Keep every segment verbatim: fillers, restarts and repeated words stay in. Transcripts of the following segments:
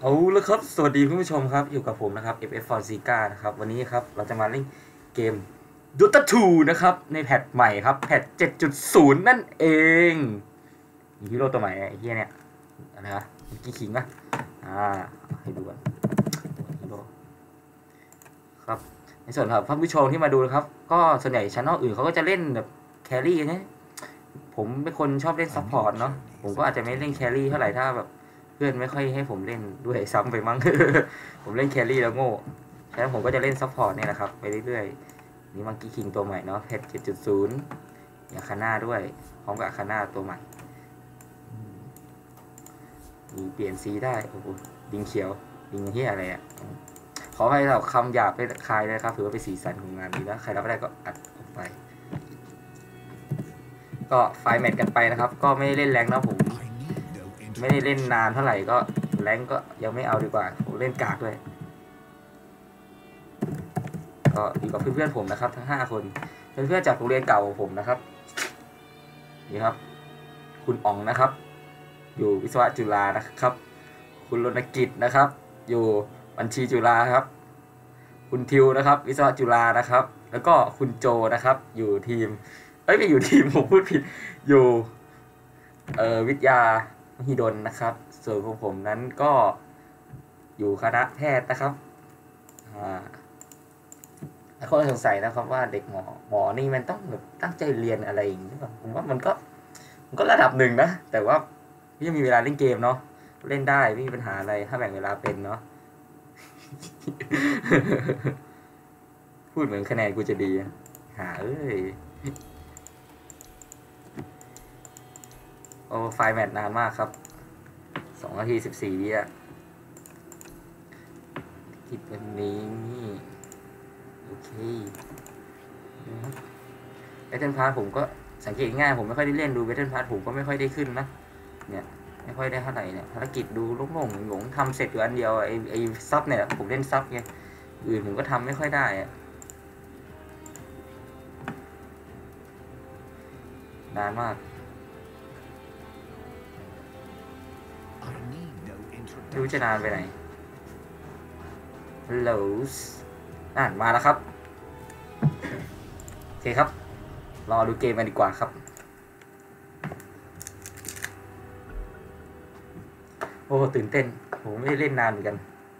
เอาละครับสวัสดีคุณผู้ชมครับอยู่กับผมนะครับ เอฟ เอฟ ฟอร์ Zika นะครับวันนี้ครับเราจะมาเล่นเกม Dota ทูนะครับในแพทใหม่ครับแพท เจ็ดจุดศูนย์ นั่นเองมีฮีโร่ตัวใหม่ไอ้เหี้ยเนี่ยอะไรนะมิกกี้คิงป่ะอ่าให้ดูกันฮีโร่ครับในส่วนครับท่านผู้ชมที่มาดูนะครับก็ส่วนใหญ่ช่องอื่นเขาก็จะเล่นแบบแครี่กันนะผมเป็นคนชอบเล่นซัพพอร์ตเนาะผมก็อาจจะไม่เล่นแครี่เท่าไหร่ถ้าแบบเพื่อนไม่ค่อยให้ผมเล่นด้วยซ้ำไปมั้ง ผมเล่นแครี่แล้วโง่ฉะนั้นผมก็จะเล่นซัพพอร์ตเนี่ยแหละครับไปเรื่อยๆนี่มังกี้คิงตัวใหม่เนาะเพชร เจ็ดจุดศูนย์ มีอาคาน่าด้วยพร้อมกับอาคาน่าตัวใหม่มีเปลี่ยนสีได้โอ้โหดิงเขียวดิงเฮียอะไรอ่ะขอให้เราคำหยาบไปคลายเลยครับถือว่าเป็นสีสันของงานนี้แล้วใครรับไม่ได้ก็อัดออกไปก็ไฟแมทกันไปนะครับก็ไม่ได้เล่นแรงนะผมไม่ได้เล่นนานเท่าไหร่ก็แรงก็ยังไม่เอาดีกว่าผมเล่นกากด้วยก็อยู่กับเพื่อนๆผมนะครับทั้งห้าคนเพื่อนๆจากโรงเรียนเก่าของผมนะครับนี่ครับคุณอ๋องนะครับอยู่วิศวะจุฬานะครับคุณรณกิจนะครับอยู่บัญชีจุฬาครับคุณทิวนะครับวิศวะจุฬานะครับแล้วก็คุณโจนะครับอยู่ทีมเอ้ยไม่อยู่ทีมผมพูดผิดอยู่เอ่อวิทยามหิดลนะครับส่วนของผมนั้นก็อยู่คณะแพทย์นะครับอ่าคนสงสัยนะครับว่าเด็กหมอหมอนี่มันต้องแบบตั้งใจเรียนอะไรอย่างนี้ป่ะผมว่ามันก็มันก็ระดับหนึ่งนะแต่ว่าพี่ยังมีเวลาเล่นเกมเนาะเล่นได้ไม่มีปัญหาอะไรถ้าแบ่งเวลาเป็นเนาะ พูดเหมือนคะแนนกูจะดีหาเอ้ยโอ้ไฟแมทนานมากครับสองนาทีสิบสี่วิอะคิดแบบนี้โอเคเบทเทิลพาร์ทผมก็สังเกตง่ายผมไม่ค่อยได้เล่นดูเบทเทิลพาร์ทผมก็ไม่ค่อยได้ขึ้นนะเนี่ยไม่ค่อยได้เท่าไหร่เนี่ยภารกิจดูลุ่งๆหลงทำเสร็จอยู่อันเดียวไอไอซับเนี่ยผมเล่นซับไงอื่นผมก็ทำไม่ค่อยได้อะนานมากไม่รู้จะนานไปไหนฮัลโหลอ่านมาแล้วครับโอเคครับรอดูเกมกันดีกว่าครับโอ้ตื่นเต้นผมไม่ได้เล่นนานเหมือนกัน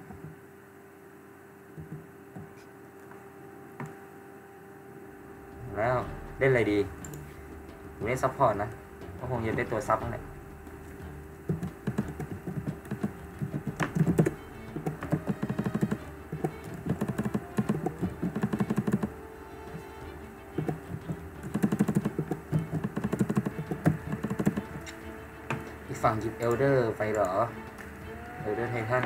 แล้วเล่นอะไรดีผมเล่นซัพพอร์ตนะก็คงจะได้ตัวซับนั่นแหละอีกฝั่งหยิบเอลเดอร์ไปเหรอเอลเดอร์ไททัน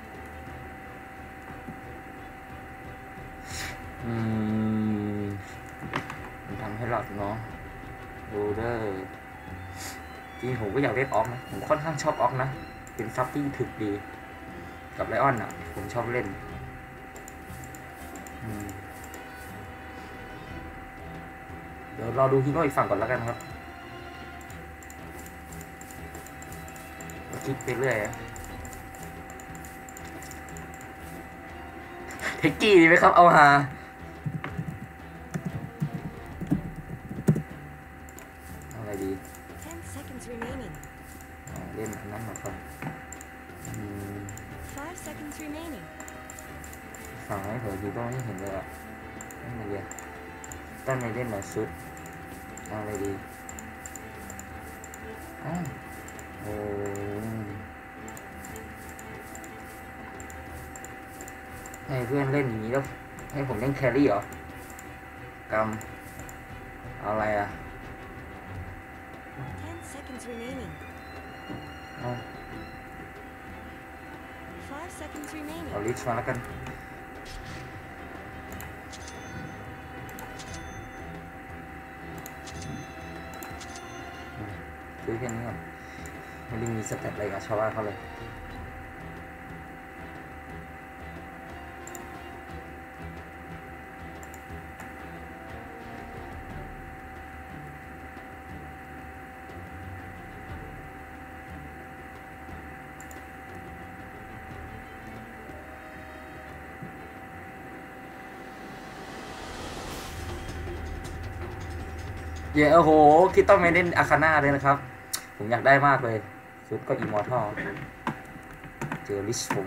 อืมมันทำให้หลับเนาะเอลเดอร์จริงผมก็อยากเล่นออฟนะผมค่อนข้างชอบออฟนะเป็นซับที่ถึกดีกับไลออนอ่ะผมชอบเล่นเดี๋ยวรอดูฮีโร่อีกฝั่งก่อนแล้วกันครับคิดไปเรื่อยเทคกี้ดีไหมครับเอาฮาอะไรดีเล่นอันนั้นหรอครับฝั่งไหนเผื่อฮีโร่นี่เห็นเลยอ่ะไม่มาเรียนตั้งในเล่นหน่อยสุดอะไรดีอ้าวโอ้ให้เพื่อนเล่นอย่างนี้แล้วให้ผมเล่นแครี่เหรอกำอะไรอ่ะเอาลิชมาแล้วกันซื้อแค่นี้ก่อนไม่ได้มีสเต็ปอะไรกับชาวบ้านเขาเลยเย้โอ้โหคิดต้องไม่เล่นอาคาน่าเลยนะครับผมอยากได้มากเลยสุดก็อิมมอร์ทัลเจอลิชผม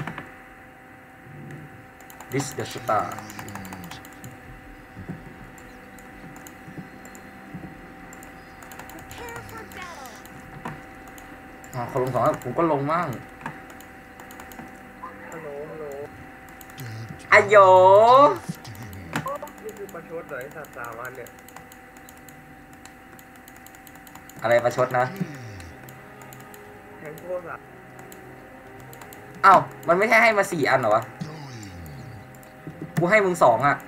ลิชเดอะสตาร์อ๋อเขาลงสองแล้วผมก็ลงมั่งฮัลโหลฮัลโหลอายโยนี่คือประชดเหรอไอ้สัตว์สามวันเนี่ยอะไรประชดนะแทงโทษอ่ะอ้าวมันไม่ใช่ให้มาสี่อันเหรอวะกูให้มึงสองอ่ะ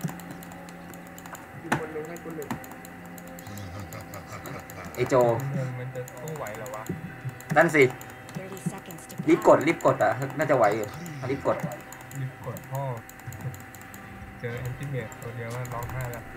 อีกคนนึงให้คนหนึ่งไอโจมันจะสู้ไหวเหรอวะนั่นสิรีบกดรีบกดอ่ะน่าจะไหวอยู่รีบกดรีบกดพ่อเจอแอนติเมตตัวเดียวว่าร้องไห้แล้ว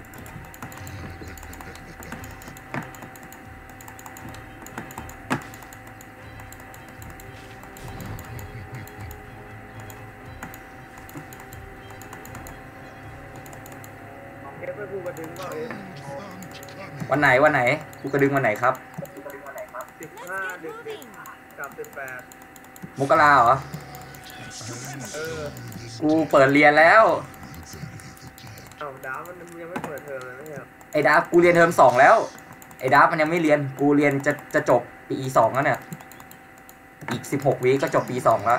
เก็บไปกูกระดึงก็เองวันไหนวันไหนกูกระดึงวันไหนครับสิบห้าเด็กสิบกับสิบแปดมกราเหรอเออกูเปิดเรียนแล้วเอ้าดาวมันยังไม่เปิดเทอมเลยไม่ใช่หรอไอ้ดาฟกูเรียนเทอมสองแล้วไอ้ดาฟมันยังไม่เรียนกูเรียนจะจะจบปีสองแล้วเนี่ยอีกสิบหกวีก็จบปีสองแล้ว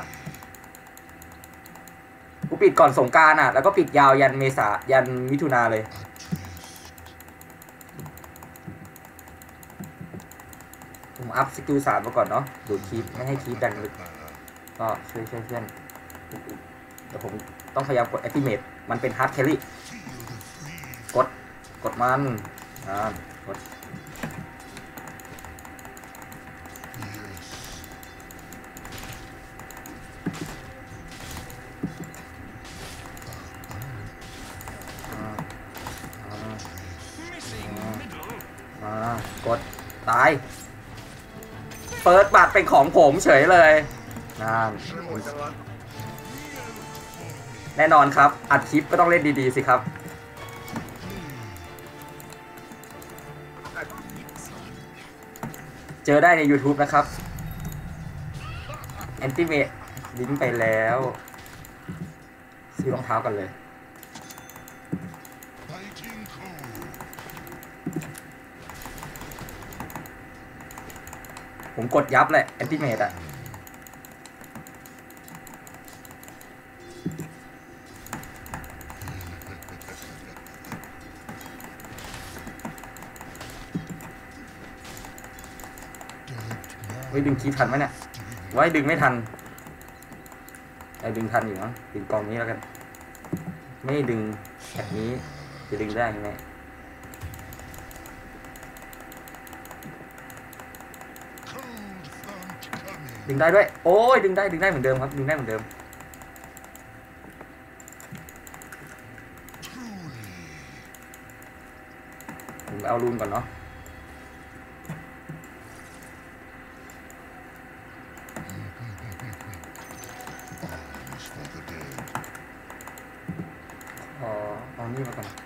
กูปิดก่อนสงกรานต์อ่ะแล้วก็ปิดยาวยันเมษายันมิถุนาเลยผมอัพสกิลสามมาก่อนเนาะดูดคีปไม่ให้คีปดังลึกก็ช่วยช่วยเพื่อนเดี๋ยวผมต้องพยายามกด activate มันเป็น hard carry กดกดมันอ่ากดมากดตายเปิดบัตรเป็นของผมเฉยเลยนั่นแน่นอนครับอัดคลิปก็ต้องเล่นดีๆสิครับเจอได้ใน YouTube นะครับ Antimate ลิงก์ไปแล้วซื้อรองเท้ากันเลยผมกดยับเลย Antimate อ่ะไว้ดึงคีทันไหมเนี่ยไว้ดึงไม่ทันไอ้ดึงทันอยู่มั้งดึงกองนี้แล้วกันไม่ดึงแบบนี้จะดึงได้ยังไงดึงได้ด้วยโอ้ยดึงได้ดึงได้เหมือนเดิมครับดึงได้เหมือนเดิมผมเอารูนก่อนเนาะอ๋อเอานี่มาก่อน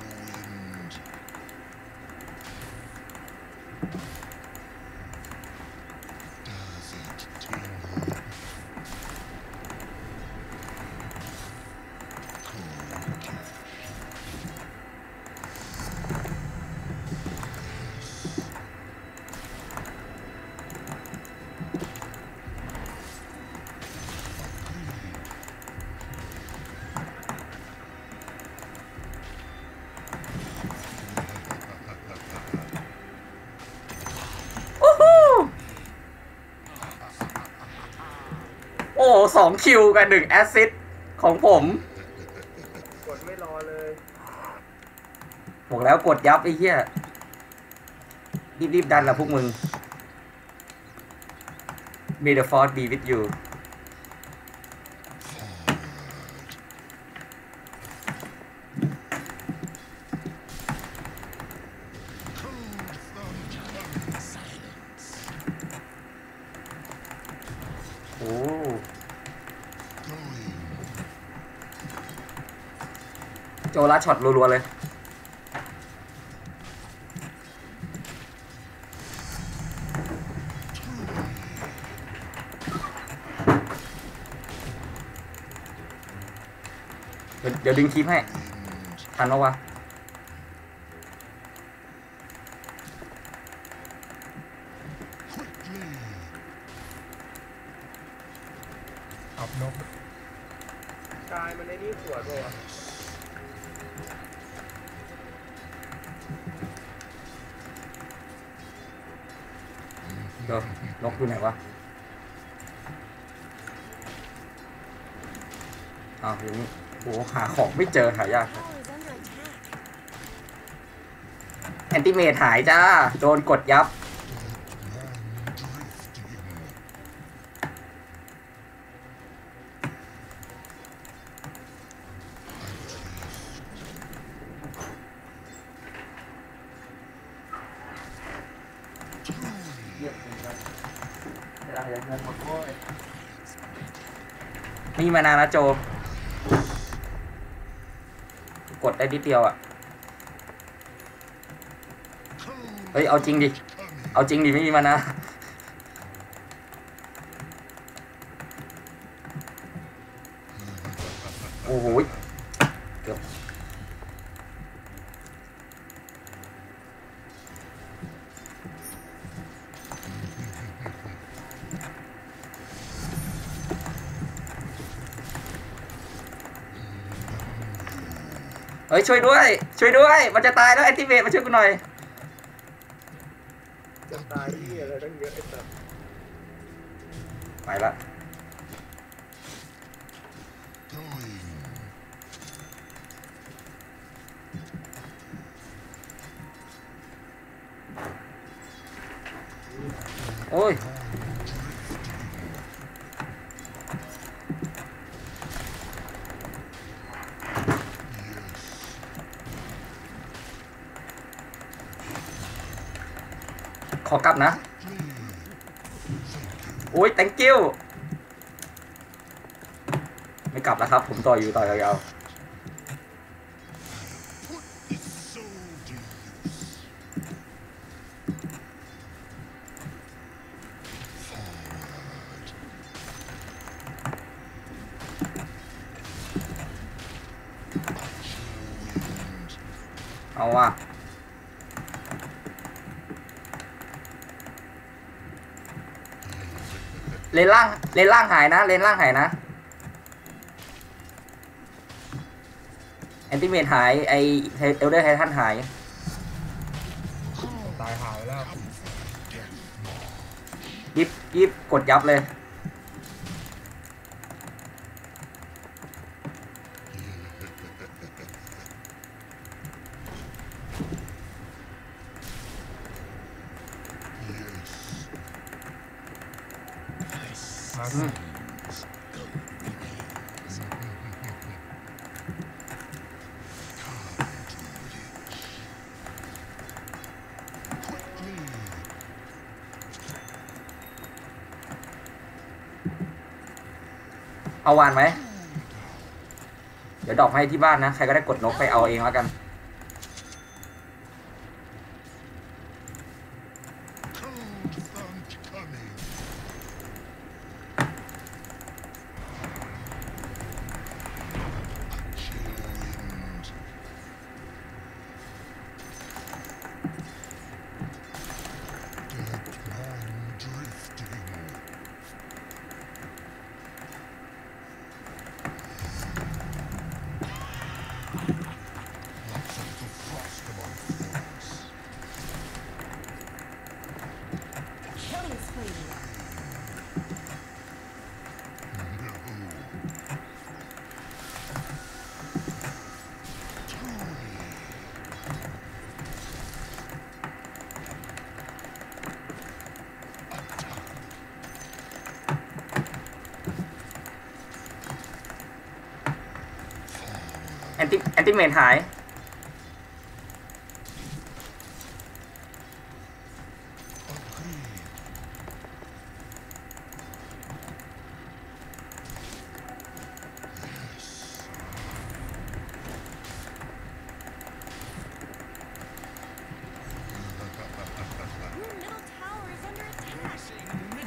โอ้สองคิวกับหนึ่งแอสซิสของผมกดไม่รอเลยบอกแล้วกดยับไอ้เหี้ยรีบๆดันละพวกมึง May the force be with you โอ้โจลัดช็อตรัวๆเลยเดี๋ยวเดี๋ยวดึงคลิปให้ทันปะวะอับนกกายมันในนี่ขวดป่าวะเดี๋ยวนกอยู่ไหนวะอ้าวอยู่นี่โอ้หาของไม่เจอหายากแอนติเมทหายจ้าโดนกดยับนี่มานานแล้วโจกดได้นิดเดียวอ่ะเฮ้ยเอาจริงดิเอาจริงดิไม่มีมานะโอ้โหเกือบเฮ้ยช่วยด้วยช่วยด้วยมันจะตายแล้วแอนติเมทมาช่วยกูหน่อยจะตายที่อะไรตั้งเยอะไอ้สัสไปละโอ้ยขอกลับนะโอ้ย thank you ไม่กลับแล้วครับผมต่ออยู่ต่อยาวๆเอาว่ะเลนล่างเลนล่างหายนะเลนล่างหายนะแอนติเมทหายไอเอลเดอร์ไททันหายตายหายแล้วยิบยิบกดยับเลยอืมเอาวานไหมเดี๋ยวดอกให้ที่บ้านนะใครก็ได้กดนกไปเอาเองแล้วกันแอนติแอนติเมทหาย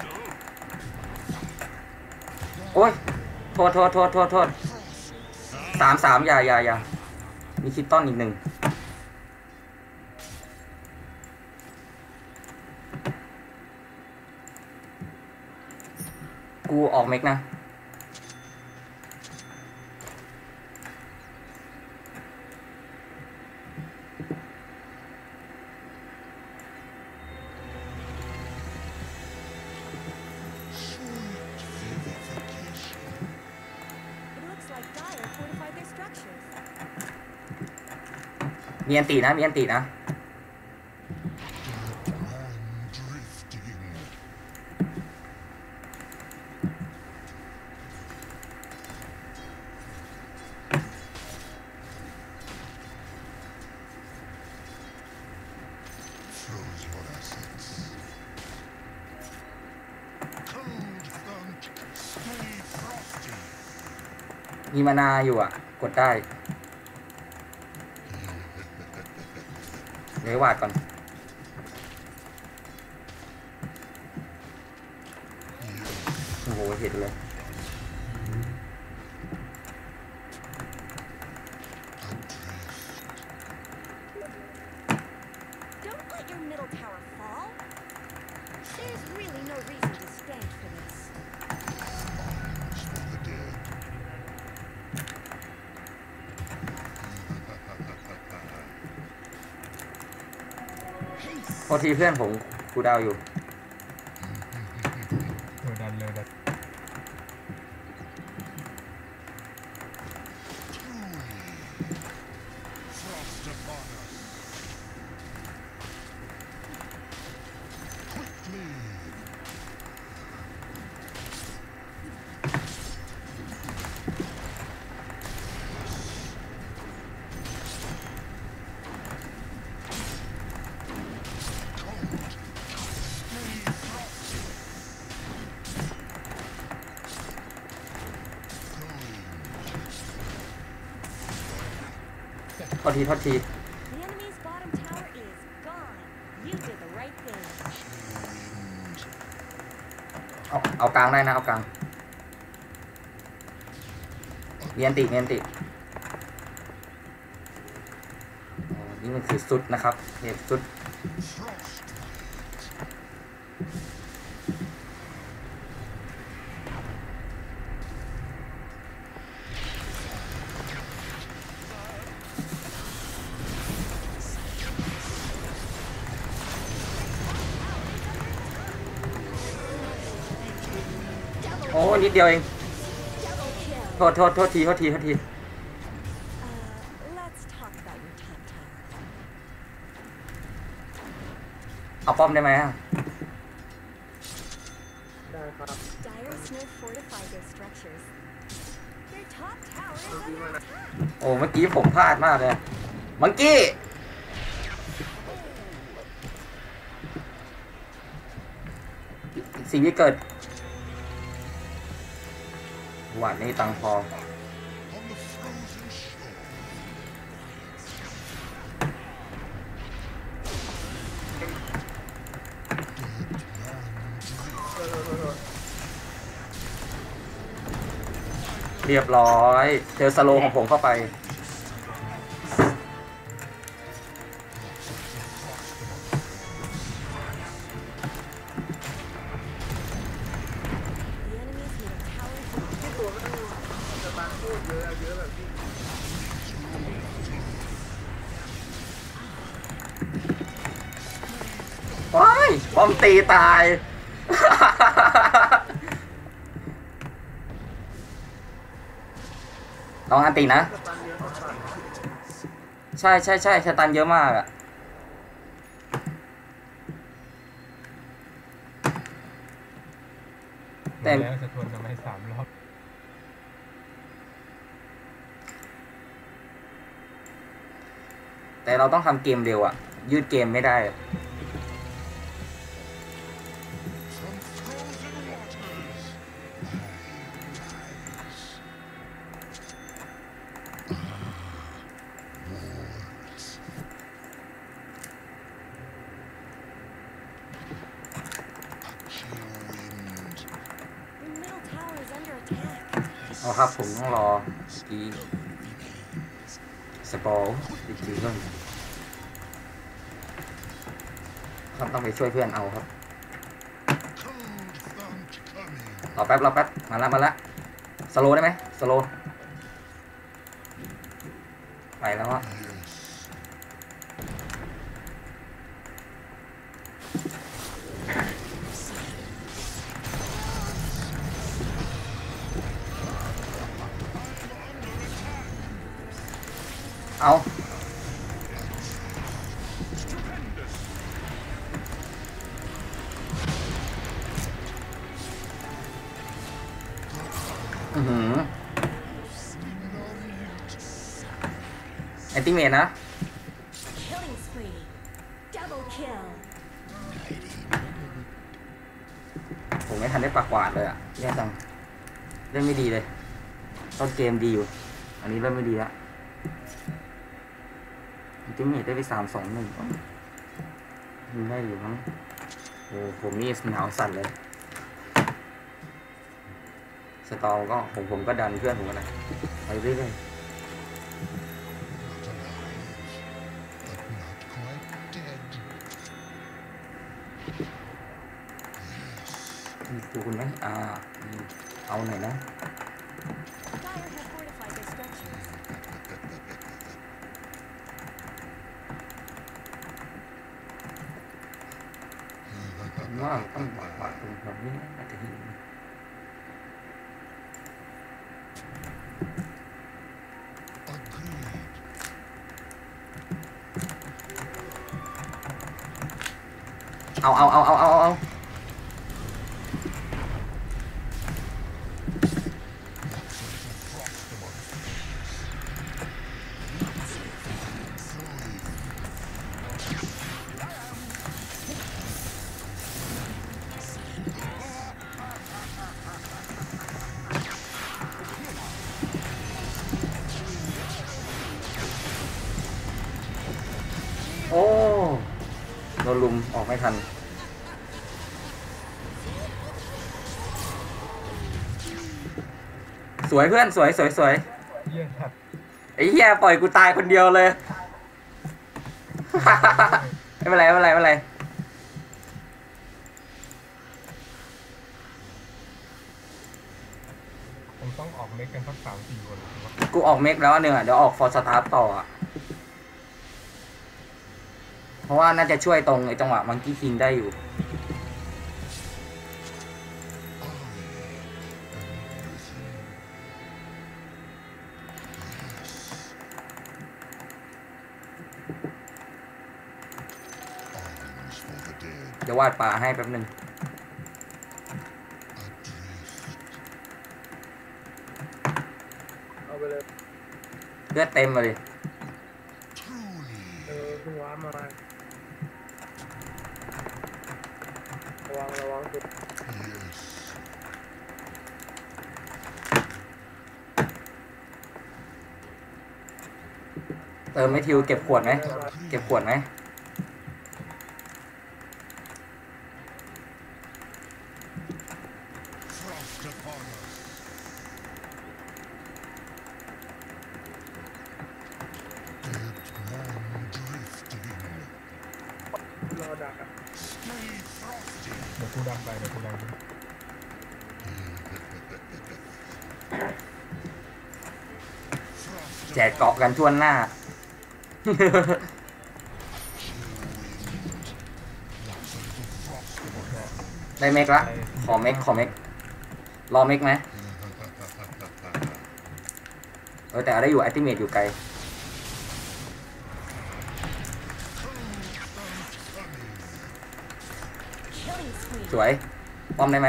โอ้ยโทษโทษโทษโทษโทษสามสามอย่าอย่าอย่ามีคิตตันอีกหนึ่งกูออกเมกนะมีอันตีนะมีอันตีนะมีมานาอยู่อ่ะกดได้เดี๋ยววาดก่อนโอ้โหเห็นเลยโอทีเพื่อนผมกูดาวอยู่เออดันเลยดันโทษทีโทษทีเอาเอากลางได้นะเอากลางเนียนติเนียนตินี่มันคือสุดนะครับเนี่ยสุดโอ้นิดเดียวเองโทษโทษโทษทีโทษทีโทษทีเอาป้อมได้ไหมอ่ะได้ครับโอ้เมื่อกี้ผมพลาดมากเลยมังกี้สิ่งที่เกิดหวานนี่ตังพอเรียบร้อยเจอสโลของผมเข้าไปว้ายป้อมตีตายลองอันตีนะใช่ใช่ใช่สตันเยอะมากอะแต่แล้วจะทวนทำไมสามรอบแต่เราต้องทำเกมเร็วอะยืดเกมไม่ได้เอาครับผมต้องรออีสปอร์อีกทีเรื่องครับต้องไปช่วยเพื่อนเอาครับรอแป๊บรอแป๊บมาละมาละสโลได้ไหมสโลไปแล้วอ่ะเอาอือหือไอติเมทนะ Killing spree. Double kill. ผมไม่ทันได้ปากกวาดเลยอ่ะแย่จังเล่นไม่ดีเลยต้นเกมดีอยู่อันนี้เริ่มไม่ดีแล้วติเมทได้ไปสามสองหนึ่งยิงได้อยู่มั้งโอ้ผมนี่หนาวสั่นเลยสตอร์ก็ผมผมก็ดันเพื่อนผมกันนะไปเรื่อยๆมีตัวคุณไหมอ่าเอาหน่อยนะ Fire have fortified their structures. ว่าต้องปากตรงแบบนี้อาจจะเห็นเอาเอาเอาเอาเอาเอาโอ้โดนลุมออกไม่ทันสวยเพื่อนสวยสวยสวยเยี่ยถัดไอ้เหี้ยปล่อยกูตายคนเดียวเลย ไม่เป็นไรไม่เป็นไรไม่เป็นไรผมต้องออกเล็กกันสักสามสี่คนกูออกเมกแล้วอันหนึ่งอ่ะเดี๋ยวออกฟอร์สตาร์ต่ออ่ะเพราะว่าน่าจะช่วยตรงไอ้จังหวะมังกี้คิงได้อยู่เดี๋ยววาดป่าให้แป๊บนึงเอาไปเลยเลือดเต็มเลยเออเพิ่งว้ามาระวังระวังสุดเติมไม่ทิวเก็บขวดไหมเก็บขวดไหมรอดักอ่ะเดี๋ยวกูดังไปเดี๋ยวกูดังไปแจกเกาะกันทั่วหน้า ได้เมกละขอเมกขอเมกรอเมกไหมเออแต่ได้อยู่อัลติเมทอยู่ไกล Killing spree. สวยป้อมได้ไหม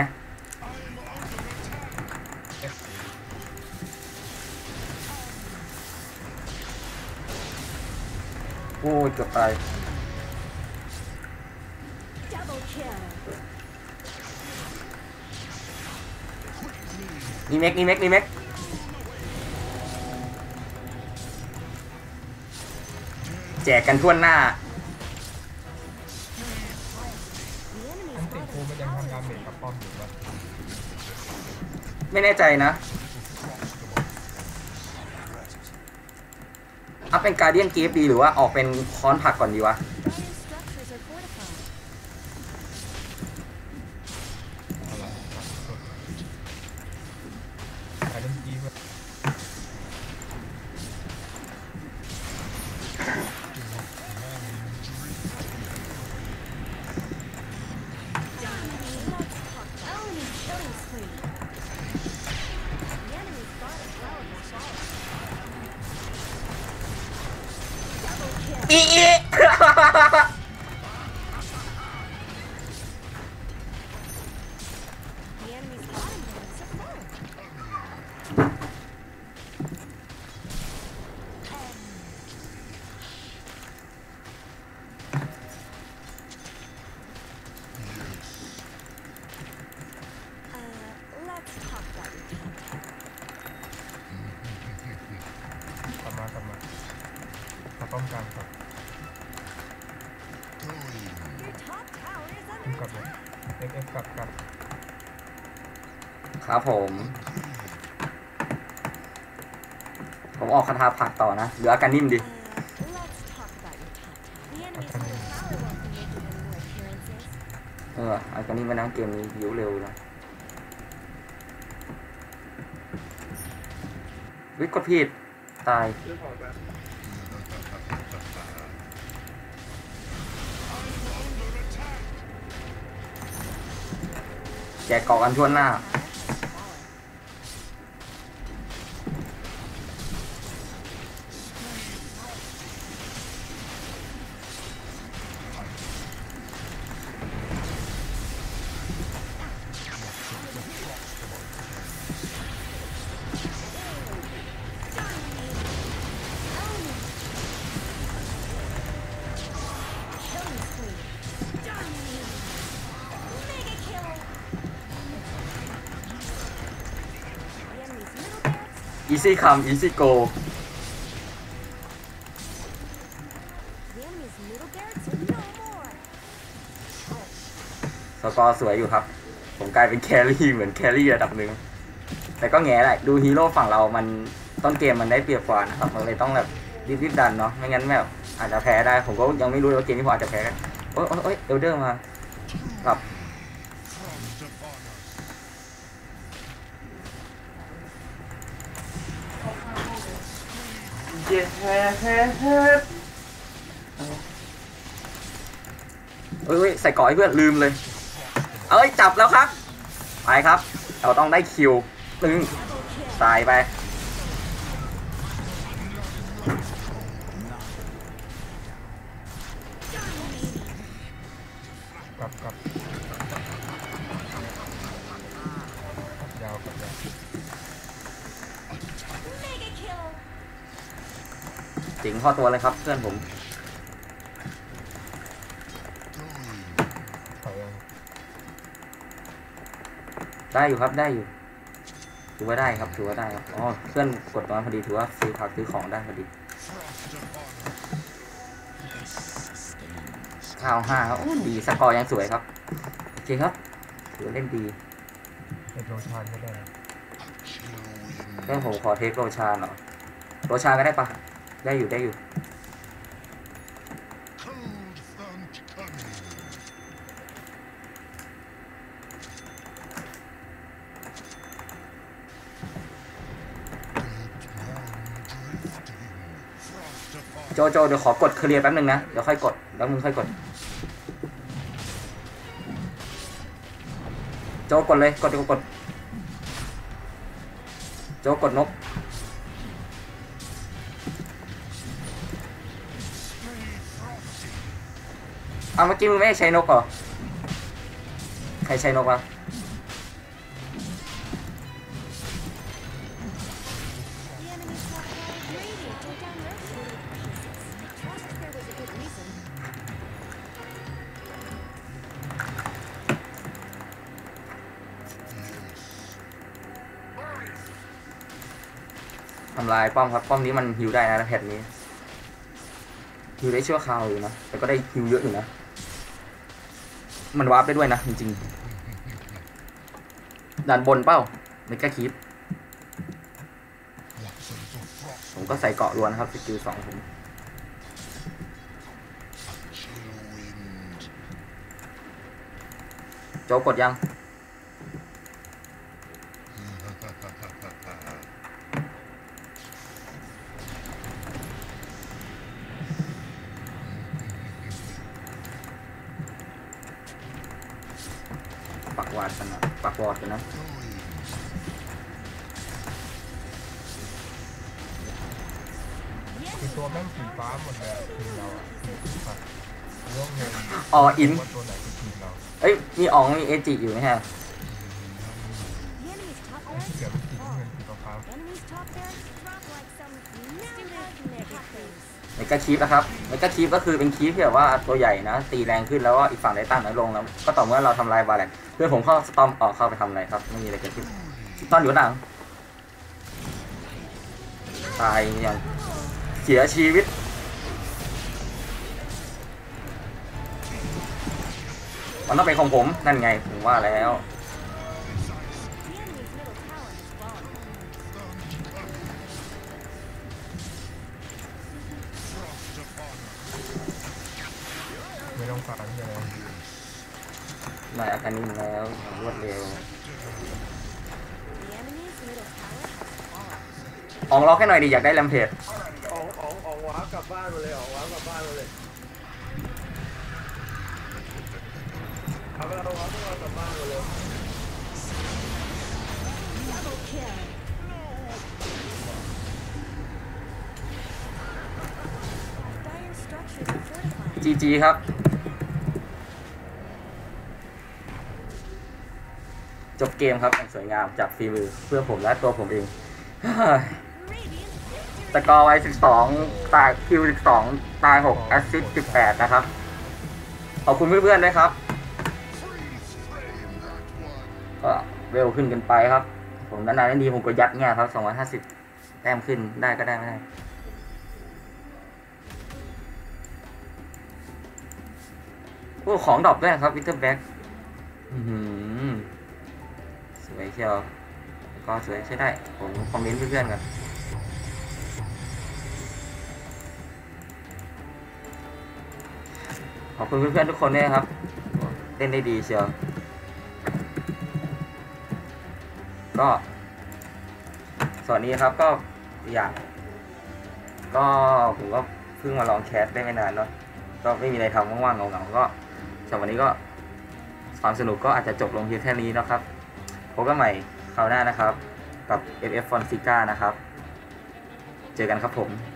โอ้ยเกือบตาย Double kill. นี่เมกนี่เมกนี่เมกแจกกันทั่วหน้า The enemy's อันติ bottom กูมันยัง tower ทำดา is เมจ down. กับป้อมอยู่ปะไม่แน่ใจนะอัพเป็นการเดียนเกฟดีหรือว่าออกเป็นค้อนผักก่อนดีวะ Dyer's structures are fortified. เอาละการเล่นกีบ Enemy killing spree. The enemy's bottom tower has fallen. Double kill. อีอี The enemy's bottom barracks have fallen. Uh, let's talk about your top tower. กลับมากลับมาขอป้อมกลางครับ Your top tower is ขึ้น under กลับเลย เอฟ เอฟ กลับกลับครับผม ผมออกคาถาผักต่อนะเหลืออาการนิ่มดิ Uh, let's talk about your top tower. The enemy's top tower won't be making any more appearances. เอออาการนิ่มไปนะเกมนี้ยิ้วเร็วนะวิกดผิดตายเรื่องของแบบแจกเกาะกันทั่วหน้า Killing spree. Mega kill. The enemy's middle barracks. อีซี่คัมอีซี่โก The enemy's middle barracks are no more. สกอร์สวยอยู่ครับ ผมกลายเป็นแครี่เหมือนแครี่ระดับหนึ่ง แต่ก็แง่แหละดูฮีโร่ฝั่งเรามันต้นเกมมันได้เปรียบกว่านะครับ มันเลยต้องแบบรีบๆดันเนาะ ไม่งั้นแบบอาจจะแพ้ได้ ผมก็ยังไม่รู้เลยว่าเกมนี้ผมอาจจะแพ้กันโอ๊ยโอ๊ยโอ๊ยเอลเดอร์มาครับเย้เฮ้เฮ้เฮ้เอ้ยใส่เกาะให้เพื่อนลืมเลย เอ้ยจับแล้วครับ ไปครับ เราต้องได้คิวตึงตายไปกลับกลับยาวกลับยาว Mega kill. จิงข้อตัวเลยครับเพื่อนผมถอยยังได้อยู่ครับได้อยู่ถือว่าได้ครับถือว่าได้ครับอ๋อเพื่อนกดน้อยพอดีถือว่าซื้อผักซื้อของได้พอดีข้าวห้าครับโอ้ดีสกอร์ยังสวยครับโอเคครับถือว่าเล่นดีเอ็ดโรชานก็ได้เพื่อนผมขอเทคโรชาหน่อยโรชาก็ได้ปะได้อยู่ได้อยู่ โจโจเดี๋ยวขอกดเคลียร์แป๊บนึงนะเดี๋ยวค่อยกดแล้วมึงค่อยกดโจกดเลยกดเดี๋ยวกดโจกดนกเอาเมื่อกี้มึงไม่ได้ใช้นกเหรอใครใช้นกวะ The enemy's top tower is radiant and down rotated pieces. Trust there was a good reason. ทำลายป้อมครับป้อมนี้มันฮิวได้นะแพทนี้ฮิวได้ชั่วคราวอยู่นะแต่ก็ได้ฮิวเยอะอยู่นะมันวาร์ปได้ด้วยนะจริงๆด่านบนเป้าไม่กล้าคิดผมผมก็ใส่เกาะล้วนนะครับสกิลสองผมโจกดยังปักวาดกันนะปักวอดกันนะคือตัวแม่งสีฟ้าหมดเลยอะทีมเราอ่ะสีฟ้าร่วงเงินอ๋ออินว่าตัวไหนเป็นทีมเราเอ้ยมีอ๋องมีเอจิอยู่ไหมฮะ The enemy's top ไอ้ที่ barracks เกี่ยวเป็นสีน้ำเงินสีฟ้า enemy's top barracks drop like some student kinetic things. เมกาคีฟนะครับเมกาคีฟก็คือเป็นคีฟที่แบบว่าตัวใหญ่นะตีแรงขึ้นแล้วว่าอีกฝั่งได้ตั้งน้อยลงแล้วก็ต่อเมื่อเราทำลายบาแลกเพื่อนผมเข้าสตอมออกเข้าไปทำอะไรครับไม่มีอะไรเกิดขึ้นตอนอยู่หลังตายอย่างเสียชีวิตมันต้องเป็นของผมนั่นไงผมว่าแล้ว The enemy's middle tower has fallen. ไม่ต้องฟังเลยนายอาการนิ่งแล้วรวดเร็ว The enemy's middle tower has fallen. อองล็อกให้หน่อยดิอยากได้แรมเพจออกออกออกว้าวกลับบ้านมาเลยออกว้าวกลับบ้านมาเลยเอาไปเอาว้าวพวกเรากลับบ้านมาเลย Double kill. Dire structures are fortified. จีจีครับจบเกมครับอย่างสวยงามจากฝีมือเพื่อผมและตัวผมเอง Radiant victory. สกอร์ไว้สิบสองตายคิวสิบสองตายหกแอสซิสต์สิบแปดนะครับขอบคุณเพื่อนๆด้วยครับก็เร็วขึ้นกันไปครับผมนานๆดีผมก็ยัดเงี้ยครับสองร้อยห้าสิบแต้มขึ้นได้ก็ได้ไม่ได้โอ้ของดรอปด้วยครับวิกเตอร์แบ็กสวยเชียวก็สวยใช้ได้ผมคอมเมนต์เพื่อนๆกันขอบคุณเพื่อนๆทุกคนด้วยครับเล่นได้ดีเชียวก็ส่วนนี้ครับก็อยากก็ผมก็เพิ่งมาลองแคสได้ไม่นานเนาะก็ไม่มีอะไรทำว่างๆเหงาๆก็สำหรับวันนี้ก็ความสนุกก็อาจจะจบลงเพียงแค่นี้นะครับพบกันใหม่คราวหน้านะครับกับ เอฟ เอฟ Fonseca นะครับเจอกันครับผม